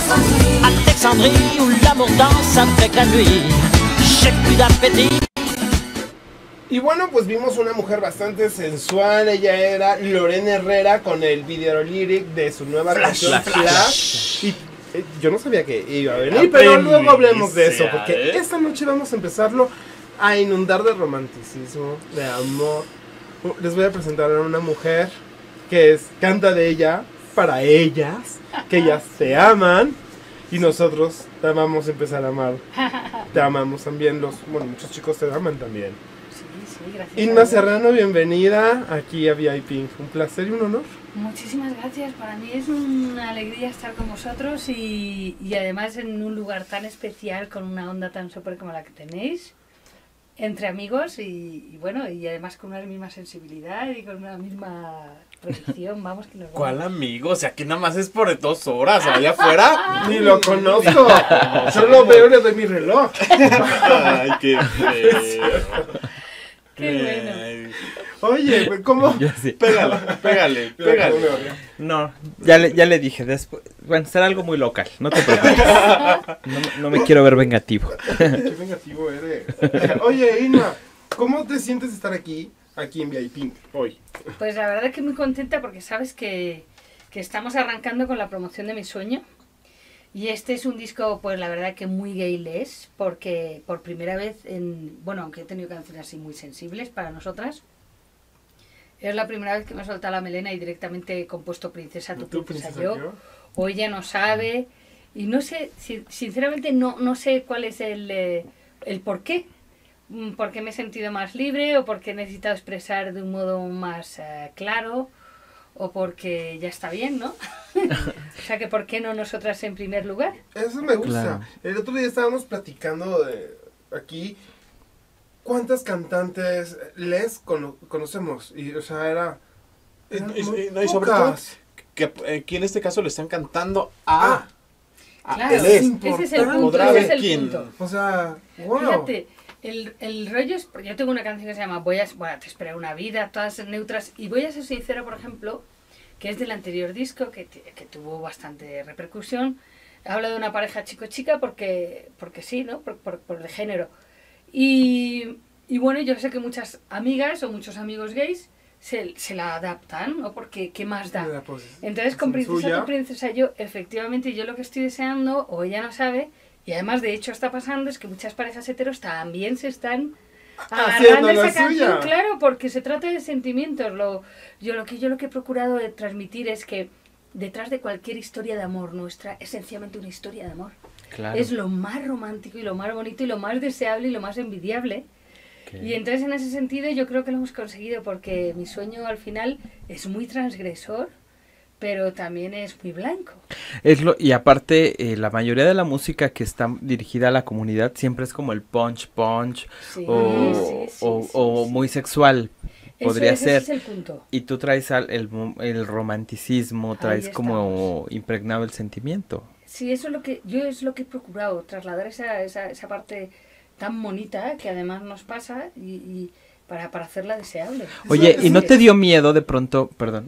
Alexandrie où l'amour danse avec la nuit. J'ai plus d'appétit. Y bueno, pues vimos una mujer bastante sensual. Ella era Lorena Herrera con el video lyric de su nueva canción Flash. Y yo no sabía que iba a venir, pero luego hablemos de eso, porque esta noche vamos a empezarlo a inundar de romanticismo, de amor. Les voy a presentar a una mujer que canta de ella, para ellas, que ellas se aman. Y nosotros te vamos a empezar a amar. Te amamos también, muchos chicos te aman también. Sí, gracias. Inma Serrano, bienvenida aquí a VIP. Un placer y un honor. Muchísimas gracias. Para mí es una alegría estar con vosotros y además en un lugar tan especial, con una onda tan súper como la que tenéis, entre amigos y bueno, y además con una misma sensibilidad y con una misma religión. Vamos, que nos vamos. ¿Cuál amigo? O sea, aquí nada más es por 2 horas, allá afuera. Ni lo conozco. Solo veo y le doy mi reloj. Ay, qué feo. Qué bueno. Oye, ¿cómo? Sí. Pégale. No, ya le dije, después, bueno, será algo muy local, no te preocupes. No me quiero ver vengativo. Qué vengativo eres. Oye, Inma, ¿cómo te sientes de estar aquí en VIP hoy? Pues la verdad que muy contenta porque sabes que estamos arrancando con la promoción de mi sueño. Y este es un disco, pues la verdad que muy gayles, porque por primera vez, aunque he tenido canciones así muy sensibles para nosotras, es la primera vez que me he soltado la melena y directamente he compuesto Princesa, tu princesa, yo, o Ella no sabe, y no sé, sinceramente no sé cuál es el por qué. Porque me he sentido más libre, o porque he necesitado expresar de un modo más claro, o porque ya está bien, ¿no? O sea, que ¿por qué no nosotras en primer lugar? Eso me gusta. Claro. El otro día estábamos platicando de aquí cuántas cantantes conocemos. Y, o sea, eran muy No, y sobre todo, pocas. que aquí en este caso le están cantando a Claro, él ese es el punto, podrá ese ver es el quién. punto. O sea, wow. Fíjate, el rollo es, yo tengo una canción que se llama te esperé una vida, todas neutras, y voy a ser sincera, por ejemplo, que es del anterior disco, que tuvo bastante repercusión. Habla de una pareja chico-chica porque sí, ¿no? Por el género. Y bueno, yo sé que muchas amigas o muchos amigos gays se la adaptan, ¿no? Porque ¿qué más da? Entonces con Princesa, tu princesa, yo, efectivamente, yo lo que estoy deseando, o Ella no sabe, y además de hecho está pasando, es que muchas parejas heteros también se están agarrando Haciendo la esa canción, suya. claro, porque se trata de sentimientos. Yo lo que he procurado de transmitir es que detrás de cualquier historia de amor nuestra es sencillamente una historia de amor. Claro. Es lo más romántico y lo más bonito y lo más deseable y lo más envidiable. Y entonces en ese sentido yo creo que lo hemos conseguido, porque mi sueño al final es muy transgresor, pero también es muy blanco. Y aparte, la mayoría de la música que está dirigida a la comunidad siempre es como el punch, Sí, o muy sexual, podría ser. Ese es el punto. Y tú traes el romanticismo, traes Ahí como impregnado el sentimiento. Sí, eso es lo que he procurado, trasladar esa parte tan bonita que además nos pasa y para hacerla deseable. Oye, ¿y no te dio miedo de pronto,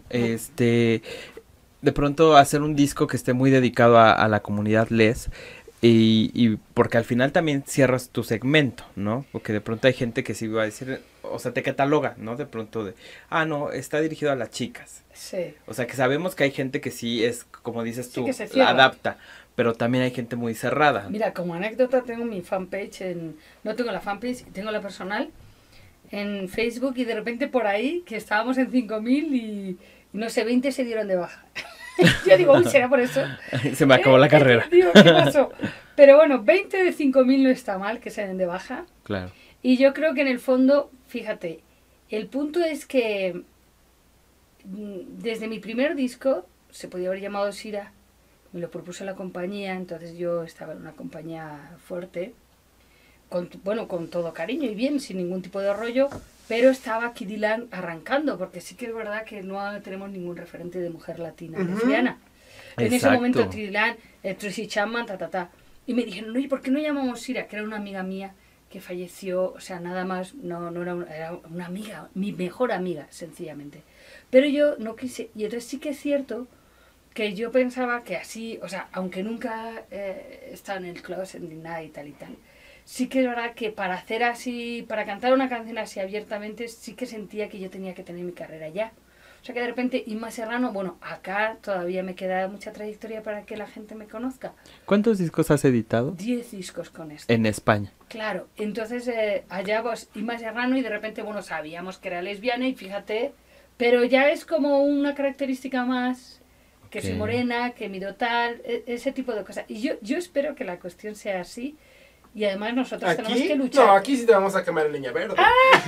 de pronto hacer un disco que esté muy dedicado a la comunidad les? Y porque al final también cierras tu segmento, ¿no? Porque de pronto hay gente que sí va a decir, o sea, te cataloga, ¿no? De pronto no, está dirigido a las chicas. Sí. O sea, que sabemos que hay gente que sí es, como dices Sí, tú, que se la cierra. adapta, pero también hay gente muy cerrada. Mira, como anécdota tengo mi fanpage no tengo la fanpage, tengo la personal en Facebook, y de repente por ahí, que estábamos en 5.000 y no sé, 20 se dieron de baja. Yo digo, uy, ¿será por eso? Se me acabó la carrera. Digo, ¿qué pasó? Pero bueno, 20 de 5.000 no está mal que se den de baja. Claro. Y yo creo que en el fondo, fíjate, el punto es que desde mi primer disco, se podía haber llamado Sira, me lo propuso la compañía, entonces yo estaba en una compañía fuerte, con todo cariño y bien, sin ningún tipo de rollo, pero estaba Kid Dylan arrancando, porque sí que es verdad que no tenemos ningún referente de mujer latina lesbiana. En ese momento Kid Dylan, Tracy Chapman, y me dijeron, oye, ¿por qué no llamamos Sira? Que era una amiga mía que falleció, o sea, nada más, era una amiga, mi mejor amiga, sencillamente. Pero yo no quise, y entonces sí que es cierto que yo pensaba que así, o sea, aunque nunca he estado en el closet ni nada y tal, sí que es verdad que para hacer así, para cantar una canción así abiertamente, sí que sentía que yo tenía que tener mi carrera ya. O sea que de repente Inma Serrano, bueno, acá todavía me queda mucha trayectoria para que la gente me conozca. ¿Cuántos discos has editado? 10 discos con esto. En España. Claro, entonces allá pues Inma Serrano y de repente, bueno, sabíamos que era lesbiana y fíjate, pero ya es como una característica más, que soy morena, que mido tal, ese tipo de cosas. Y yo espero que la cuestión sea así. Y además nosotros tenemos que luchar. No, aquí sí te vamos a quemar en leña verde.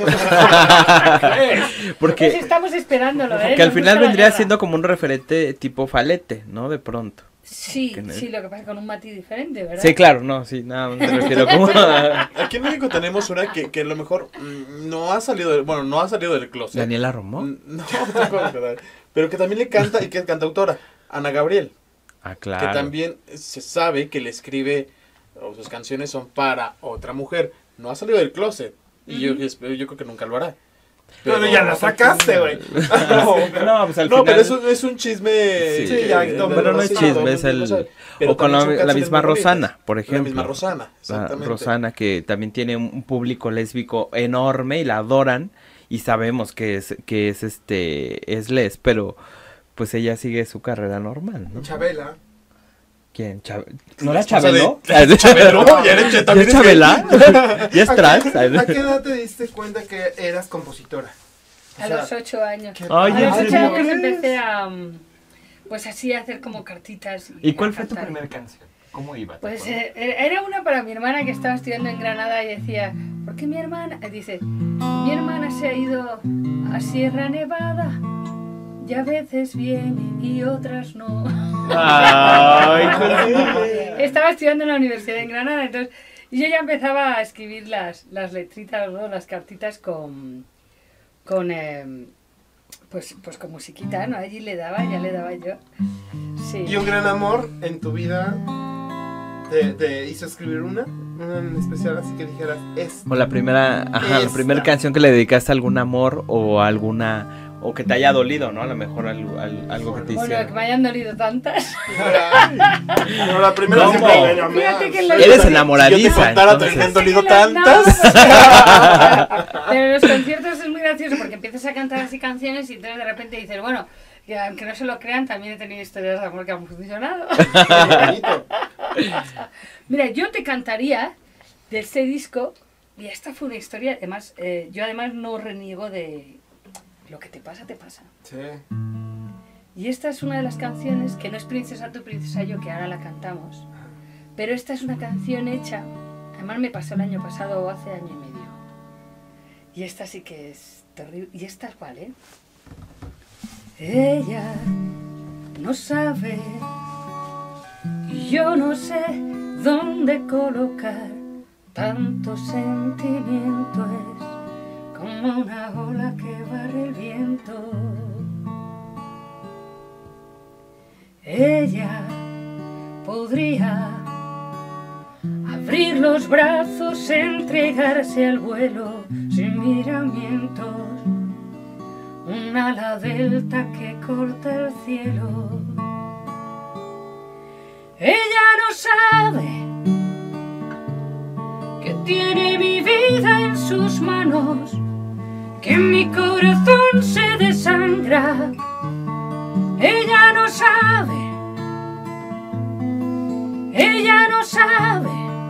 Porque Pues estamos esperándolo, ¿eh? que al Nos final gusta la vendría guerra. siendo como un referente tipo Falete, ¿no? De pronto. Sí, que no- sí, lo que pasa es con un matiz diferente, ¿verdad? Sí, claro, no, sí, nada, me refiero como a Aquí en México tenemos una que a lo mejor no ha salido del closet. Daniela Romo. No, pero que también le canta y que es cantautora, Ana Gabriel. Ah, claro. Que también se sabe que le escribe, o sus canciones son para otra mujer. No ha salido del closet. Y yo creo que nunca lo hará. Pero ya la sacaste, güey. No, pues al No, final. pero eso es un chisme. Sí, Sí, ya, bueno, no es sí, chisme, es el. Pero O con también son la canciones misma muy bonitas. Rosana, por ejemplo. La misma Rosana, La exactamente. Rosana, que también tiene un público lésbico enorme y la adoran. Y sabemos que es les, pero pues ella sigue su carrera normal, ¿no? Chabela. ¿Quién? ¿No era esposa de- Chabelo? Chabelo, ya eres- ¿Ya también es es gay. Chabela? ¿Ya es ¿A trans? qué edad te diste cuenta que eras compositora? A los 8 años. qué Ay, A ¿en los 8 serio? años empecé a, pues así, a hacer como cartitas. ¿Y a cuál fue tu cantar. primera canción? ¿Cómo iba? Pues era una para mi hermana que estaba estudiando en Granada y decía, ¿por qué mi hermana? Dice, mi hermana se ha ido a Sierra Nevada y a veces viene y otras no. Ay, Estaba estudiando en la universidad en Granada, entonces y yo ya empezaba a escribir las letritas, ¿no? Las cartitas con pues con musiquita, ¿no? Allí ya le daba yo. Sí. ¿Y un gran amor en tu vida te hizo escribir una en especial así que dijeras es? O la primera Esta. canción que le dedicaste a algún amor o a alguna, o que te haya dolido, ¿no? A lo mejor algo que te Bueno, hiciera. que me hayan dolido tantas. No, la primera ¿Cómo? siempre me llamé. Fíjate que Eres Si yo te enamoradiza, contara, te entonces. han dolido Sí, tantas. Pero en los conciertos es muy gracioso porque empiezas a cantar así canciones y entonces de repente dices, bueno, que aunque no se lo crean, también he tenido historias de amor que han funcionado. Qué bonito. Mira, yo te cantaría de este disco, y esta fue una historia, además, yo además no reniego de lo que te pasa, te pasa. Sí. Y esta es una de las canciones que no es Princesa tú, Princesa yo, que ahora la cantamos, pero esta es una canción hecha, además me pasó el año pasado o hace año y medio. Y esta sí que es terrible, y esta es cual, ¿eh? Ella no sabe y yo no sé dónde colocar tanto sentimiento, es como una ola que barre el viento. Ella podría abrir los brazos, entregarse al vuelo sin miramientos, un ala delta que corta el cielo. Ella no sabe que tiene mi vida en sus manos, que mi corazón se desangra. Ella no sabe, ella no sabe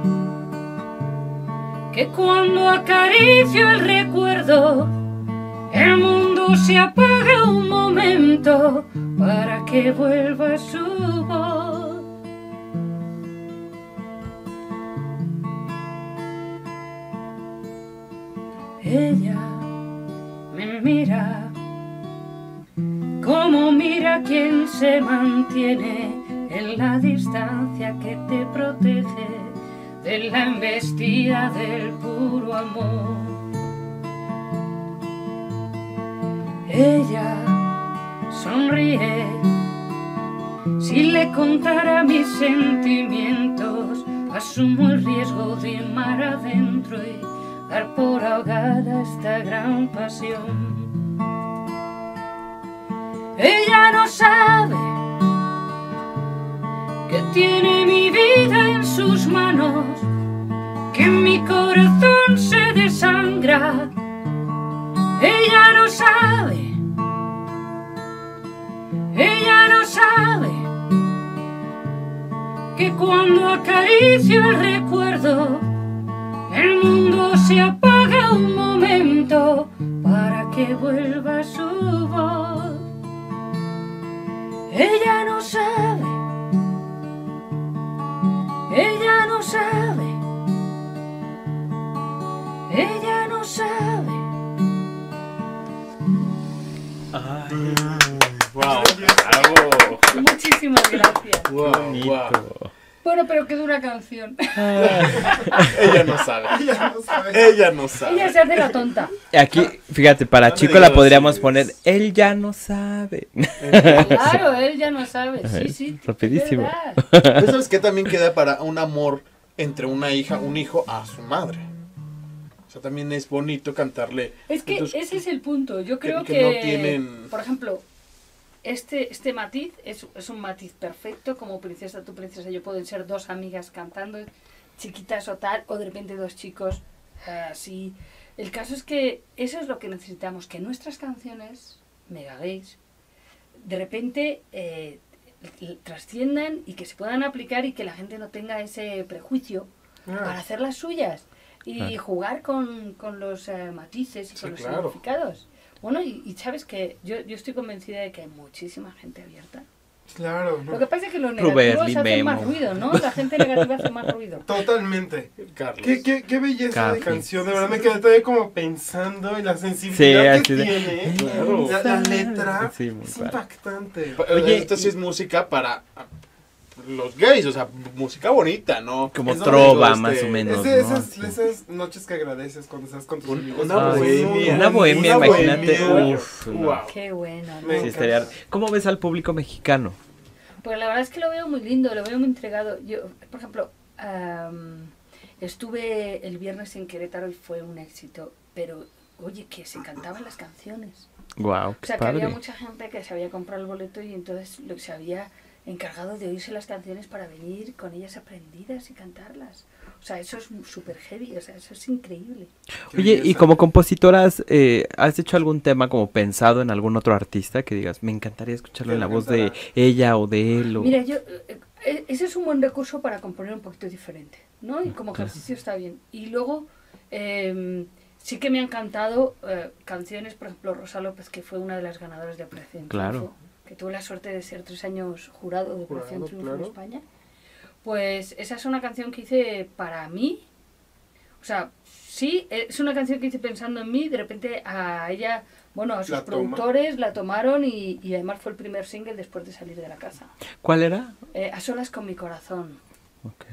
que cuando acaricio el recuerdo, el mundo se apaga un momento para que vuelva su voz. Ella me mira como mira quien se mantiene en la distancia que te protege de la embestida del puro amor. Ella sonríe si le contara mis sentimientos, asumo el riesgo de ir mar adentro y dar por ahogada esta gran pasión. Ella no sabe que tiene mi vida en sus manos, que mi corazón se desangra. Ella no sabe, ella no sabe que cuando acaricio el recuerdo, el mundo se apaga un momento para que vuelva su voz. Ella no sabe, ella no sabe, ella no sabe. Wow, bravo. Muchísimas gracias. Wow, Bonito. wow. Bueno, pero qué dura canción. Ella no sabe. Ella no sabe. Ella no sabe. Ella se hace la tonta. Aquí, fíjate, para No chico me la digas podríamos así, poner, es. él ya no sabe. Claro, él ya no sabe. Sí, sí. Rapidísimo. es verdad. ¿Pero sabes qué también queda para un amor entre una hija, un hijo a su madre? O sea, también es bonito cantarle. Es que Entonces, ese es el punto. Yo creo que no tienen- por ejemplo, este matiz es un matiz perfecto, como Princesa, tu princesa, yo pueden ser dos amigas cantando, chiquitas o tal, o de repente dos chicos así. El caso es que eso es lo que necesitamos, que nuestras canciones, mega gays, de repente trasciendan y que se puedan aplicar y que la gente no tenga ese prejuicio para hacer las suyas y Claro. jugar con los matices y Sí, con los claro. significados. Bueno, y sabes que yo estoy convencida de que hay muchísima gente abierta. Claro, Lo no. que pasa es que los Ruberly, negativos hacen más Memo. ruido, ¿no? La gente negativa hace más ruido. Totalmente. Carlos. Qué belleza de Café. canción. De verdad me quedé todavía como pensando en la sensibilidad Sí, que así de- tiene. Claro. La letra Sí, muy es padre. impactante. Oye, Esto sí es música para los gays, o sea, música bonita, ¿no? Como Es trova, donde, más o menos, Es de ¿no? esas noches que agradeces cuando estás con tus amigos. Una Ay, bohemia. una bohemia, Una imagínate. bohemia. Uf, no. Wow. Qué bueno, ¿no? Me Sí, encanta. estaría- ¿Cómo ves al público mexicano? Pues la verdad es que lo veo muy lindo, lo veo muy entregado. Yo, por ejemplo, estuve el viernes en Querétaro y fue un éxito, pero oye, que se cantaban las canciones. Wow, O qué sea, que había padre. mucha gente que se había comprado el boleto y entonces se había encargado de oírse las canciones para venir con ellas aprendidas y cantarlas. O sea, eso es súper heavy, o sea, eso es increíble. Qué Oye, y belleza. como compositoras, ¿has hecho algún tema como pensado en algún otro artista que digas, me encantaría escucharlo en la voz de ella o de él? O... Mira, yo ese es un buen recurso para componer un poquito diferente, ¿no? Y como ejercicio está bien. Y luego, sí que me han cantado canciones, por ejemplo, Rosa López, que fue una de las ganadoras de Operación Claro. Triunfo, que tuve la suerte de ser 3 años jurado de Operación Jurado, Triunfo en claro. España. Pues esa es una canción que hice para mí. O sea, sí, es una canción que hice pensando en mí. De repente a ella, bueno, a sus La toma. productores la tomaron y además fue el primer single después de salir de la casa. ¿Cuál era? A solas con mi corazón. Ok.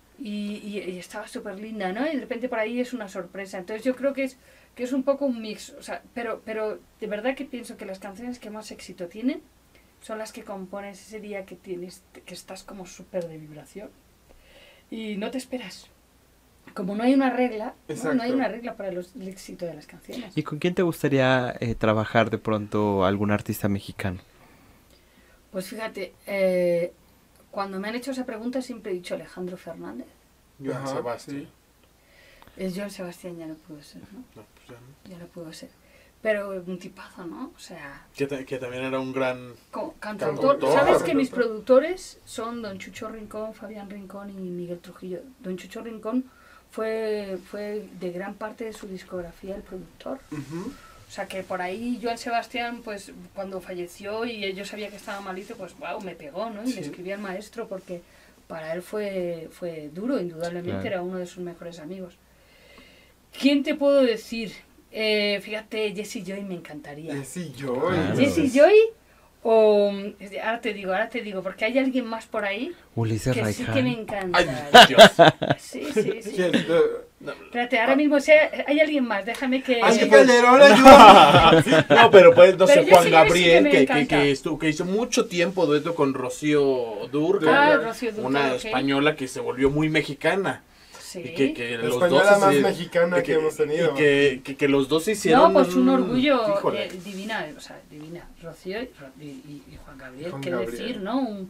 Y estaba súper linda, ¿no? Y de repente por ahí es una sorpresa. Entonces yo creo que es un poco un mix. O sea, pero de verdad que pienso que las canciones que más éxito tienen son las que compones ese día que estás como súper de vibración. Y no te esperas. Como no hay una regla, ¿no? Exacto. No hay una regla para el éxito de las canciones. ¿Y con quién te gustaría trabajar de pronto algún artista mexicano? Pues fíjate, cuando me han hecho esa pregunta siempre he dicho Alejandro Fernández. Joan Ajá, Sebastián. sí. El Joan Sebastián ya no pudo ser, ¿no? No, pues ya no. Ya no pudo ser. Pero un tipazo, ¿no? O sea, Que también era un gran... cantautor. Cantautor. ¿Sabes que mis productores son Don Chucho Rincón, Fabián Rincón y Miguel Trujillo? Don Chucho Rincón fue de gran parte de su discografía el productor. Ujú. O sea que por ahí Joan Sebastián, pues cuando falleció y yo sabía que estaba malito, pues wow, me pegó, ¿no? Y Sí. le escribí al maestro porque para él fue duro, indudablemente, Claro. era uno de sus mejores amigos. ¿Quién te puedo decir? Fíjate, Jessie Joy me encantaría. Sí, yo. Claro. Jessie Joy o... Ahora te digo, porque hay alguien más por ahí Ulises que sí que me Raiján. encanta. Ay, Dios. Sí, sí, sí. ¿Quién? Espérate, ahora mismo hay alguien más, déjame que... Ay, Calderón, ayúdame. No, pero pues, no Pero sé, yo Juan sí que Gabriel, me encanta. que hizo mucho tiempo dueto con Rocío Dúrcal, Ah, Rocío Dúrcal, una ok. española que se volvió muy mexicana. Sí. Y que La los española dos más así- mexicana que hemos tenido. Y que los dos se hicieron... No, pues un orgullo híjole. divina, o sea, divina. Rocío y Juan Gabriel, Juan qué Gabriel. decir, ¿no?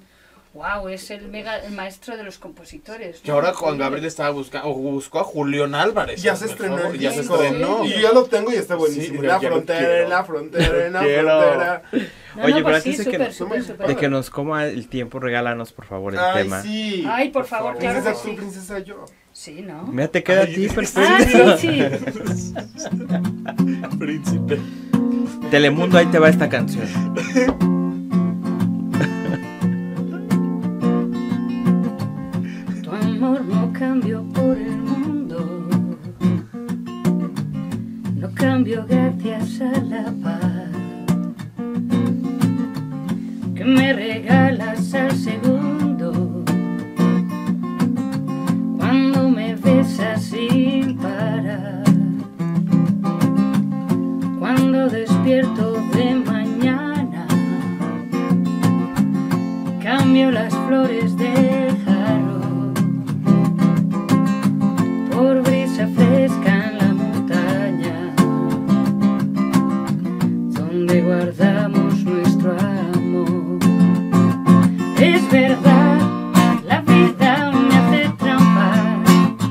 Wow, es el maestro de los compositores. Que ahora Juan Gabriel estaba buscando, o buscó a Julián Álvarez. Ya se estrenó el Ya se disco. estrenó. Y yo ya lo tengo y está buenísimo. Sí, la ya lo frontera, quiero. la frontera, la Quiero. frontera. No, Oye, no, pero pues antes sí, de que súper, nos- súper, súper. De que nos coma el tiempo, regálanos por favor el Ay, tema. sí. Ay, por favor, claro Princesa que tú, sí. princesa yo. Sí, ¿no? Mira, te queda a ti, Ay, perfecto. Ah, sí, sí. Príncipe. Telemundo, ahí te va esta canción. Tu amor no cambió por el mundo, no cambió gracias a la paz que me regalas al segundo cuando me besas sin parar, cuando despierto de mañana cambio las flores del jarro por brisa fresca en la montaña donde guardamos nuestro amor. Es verdad, la vida me hace trampa,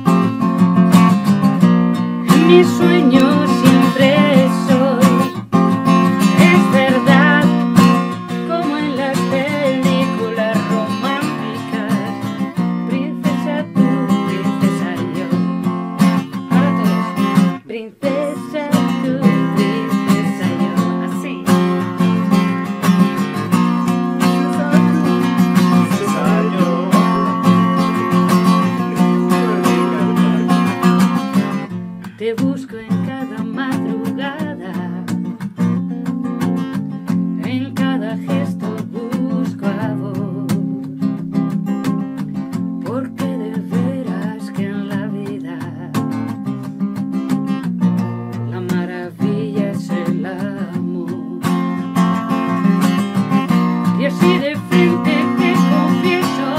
en mis sueños siempre soy. Es verdad, como en las películas románticas, princesa tú, princesa yo. Ahora todos, princesa tú, princesa yo. Así. Te busco en cada madrugada, en cada gesto busco a vos, porque de veras que en la vida la maravilla es el amor. Y así de frente te confieso,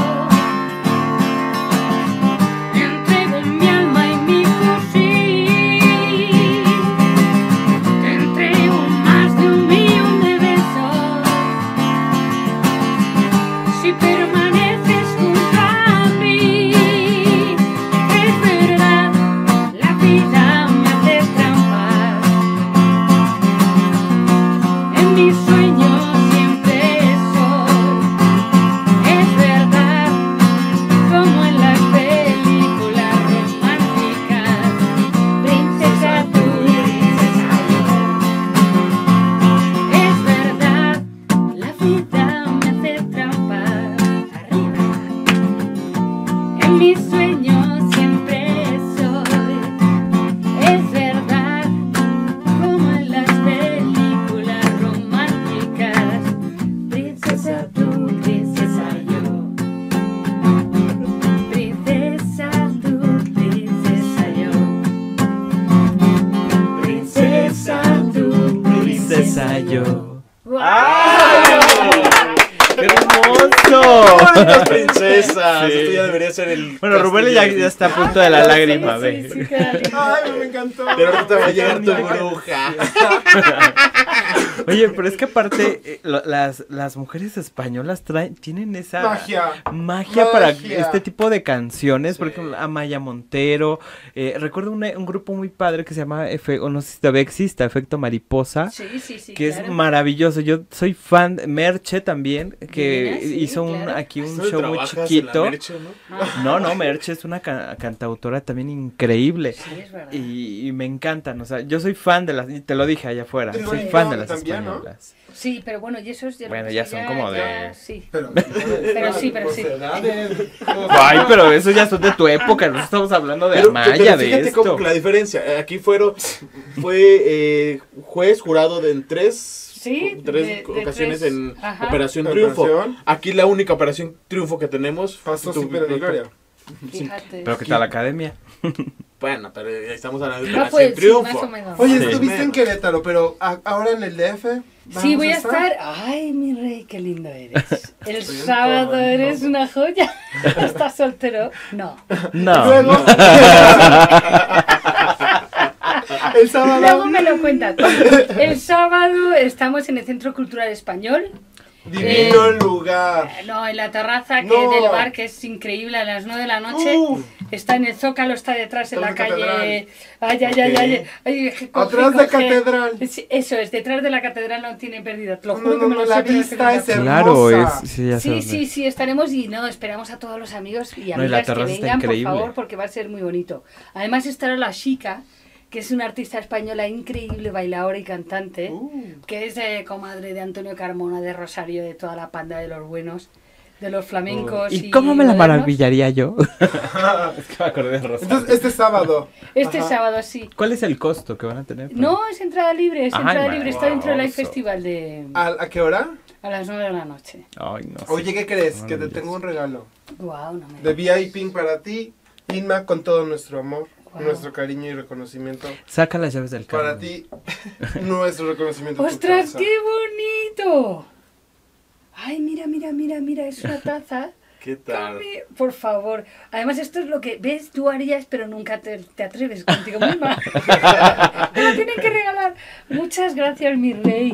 te entrego mi alma y mi fusil, te entrego más de 1.000.000 de besos, si permaneces junto a mí. Es verdad, la vida me hace trampas, en mis sueños siempre soy. Es verdad, como en las películas románticas, princesa tú, princesa yo. Es verdad, la vida me hace trampas, arriba, en mis sueños siempre soy. Es verdad, como en las películas románticas, princesa tú, princesa yo. Princesa tú, princesa yo. Princesa tú, Princesa yo. ¡Guau! ¡Qué hermoso! Las princesas. Sí. Esto ya debería ser el. Bueno, Rubén ya está a punto de la lágrima, Sí, ve. sí, queda lindo. Ay, me encantó. Pero ahorita va a llegar tu bruja. Oye, pero es que aparte las mujeres españolas tienen esa magia para Magia. este tipo de canciones. Por Sí. ejemplo, Amaya Montero. Recuerdo un grupo muy padre que se llama, o no sé si todavía exista, Efecto Mariposa. Sí, sí, sí, Que claro. es maravilloso. Yo soy fan de Merche también, que Divina, sí, hizo claro. aquí un ¿Tú show muy trabajas en la chiquito. Merche, no? No, Merche es una cantautora también increíble. Sí, es verdad. Y me encantan, o sea, yo soy fan de las, y te lo dije allá afuera, Digo, soy y fan yo de las también, ¿no? españolas. Sí, pero bueno, y esos ya, Bueno, ya son como de- Sí. Pero sí, pero sí. Ay, pero eso ya son de tu época, no estamos hablando de Pero Amaya, de fíjate esto. cómo la diferencia. Aquí fue juez jurado en tres Sí, de ocasiones tres. en Ajá. Operación Triunfo. Operación. Aquí la única Operación Triunfo que tenemos. Pasó tu- sin pena ni gloria. Fíjate. Pero ¿qué tal la academia? Bueno, pero ya estamos hablando de No, Operación pues, sí, Triunfo. más o menos. Oye, Sí. estuviste en Querétaro, pero ahora en el DF. Sí, voy a ¿vamos estar. Ay, mi rey, qué lindo eres. El Estoy en sábado todo, eres ¿no? una joya. ¿Estás soltero? No. No. Luego, el sábado. Luego me lo cuentas. El sábado estamos en el Centro Cultural Español. Divino lugar. No, en la terraza No. del bar, que es increíble, a las 9 de la noche. Está en el Zócalo, está detrás en la Detrás de calle. Catedral. Atrás de Catedral. Eso es, detrás de la catedral no tiene pérdida. Te lo No, juro no, que me no, lo la sé, pero vista es que es no. Claro, hermosa. sí, ya sé dónde. Sí, estaremos y no, esperamos a todos los amigos y No, y la amigas que terraza está vengan, por increíble. favor, porque va a ser muy bonito. Además estará La Chica, que es una artista española increíble, bailadora y cantante, que es comadre de Antonio Carmona, de Rosario, de toda la panda de los buenos, de los flamencos. ¿Y cómo me la modernos. maravillaría yo? Es que me acordé de Rosa. Entonces, este sábado. Este Ajá. sábado sí. ¿Cuál es el costo que van a tener? No, es entrada libre, Ay, está dentro del Live maravilloso. Festival ¿A qué hora? a las 9 de la noche. Ay, no sé. Oye, ¿qué crees? Que te Maravilloso. tengo un regalo. Guau, no me De VIP para ti, Inma, con todo nuestro amor, Wow. nuestro cariño y reconocimiento. Saca las llaves del carro. Para ti, nuestro reconocimiento. en tu ¡Ostras, casa. qué bonito! Ay, mira, es una taza. ¿Qué tal? Cami, por favor. Además, esto es lo que ves, tú harías, pero nunca te atreves contigo misma. Me lo tienen que regalar. Muchas gracias, mi rey.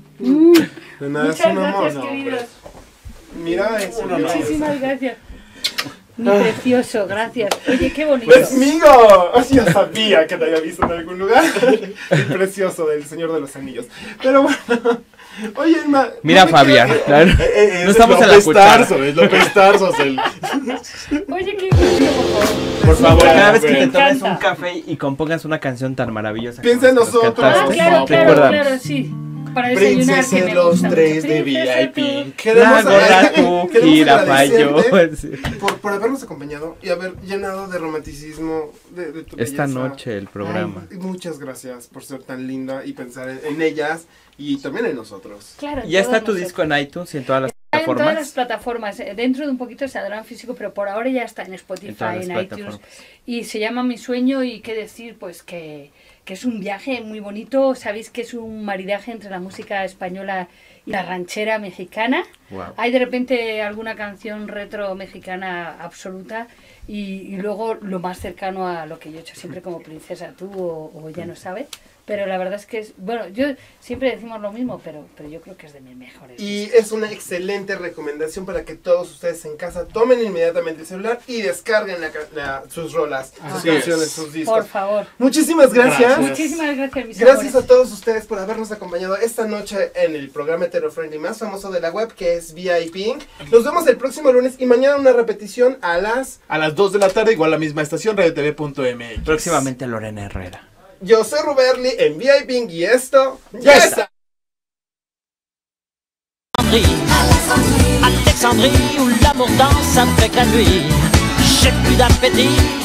De nada, es Muchas un amor. gracias, No, queridos. Mira eso. mira eso. Muchísimas gracias. Mi precioso, gracias. Oye, qué bonito. ¡Pues migo! Ya sabía que te había visto en algún lugar. El precioso del Señor de los Anillos. Pero bueno. Oye, Inma. Mira, no me Fabián. queda- Claro. No No estamos en la cuchara. Es López Tarso. Oye, qué bonito, por favor. Por favor, Cada vez que Me te tomes encanta. un café y compongas una canción tan maravillosa. Piensa en como las que nosotros. Ah, cantaste, claro, te claro, acordamos. claro, sí. Para desayunar, Princesa que de me los gusta tres mucho. de Princesa VIP. Queremos, La gorra tú, queremos jirafa y yo. agradecerte por habernos acompañado y haber llenado de romanticismo de tu Esta belleza. noche el programa. Y muchas gracias por ser tan linda y pensar en ellas y también en nosotros. Claro, Ya está todos tu nosotros. disco en iTunes y en todas las Está en todas las plataformas. plataformas. Dentro de un poquito saldrá en físico, pero por ahora ya está en Spotify, En todas las en iTunes. plataformas. Y se llama Mi Sueño y qué decir, pues que es un viaje muy bonito. Sabéis que es un maridaje entre la música española y la ranchera mexicana. Wow. Hay de repente alguna canción retro mexicana absoluta y luego lo más cercano a lo que yo he hecho siempre como Princesa Tú o Ya no sabe. Pero la verdad es que es, bueno, yo siempre decimos lo mismo, pero yo creo que es de mis mejores. Y es una excelente recomendación para que todos ustedes en casa tomen inmediatamente el celular y descarguen sus rolas, sus Así canciones, es. sus discos. Por favor. Muchísimas gracias. Gracias. Muchísimas gracias, mis Gracias a amores. todos ustedes por habernos acompañado esta noche en el programa Hetero Friendly más famoso de la web, que es VIP. Nos vemos el próximo lunes y mañana una repetición a las... A las 2 de la tarde, igual la misma estación, radiotv.mx. Próximamente Lorena Herrera. Yo soy Ruberli en VIP y esto ya está. Alexandrie, où l'amour danse avec la nuit. J'ai plus d'appétit,